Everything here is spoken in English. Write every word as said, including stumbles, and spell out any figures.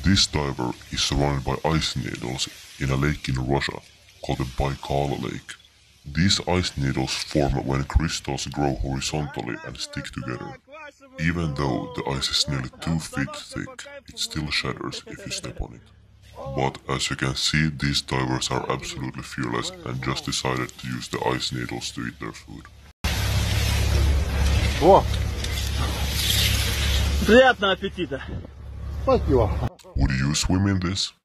This diver is surrounded by ice needles in a lake in Russia called the Baikal Lake. These ice needles form when crystals grow horizontally and stick together. Even though the ice is nearly two feet thick, it still shatters if you step on it. But as you can see, these divers are absolutely fearless and just decided to use the ice needles to eat their food. О! Приятного аппетита! Would you swim in this?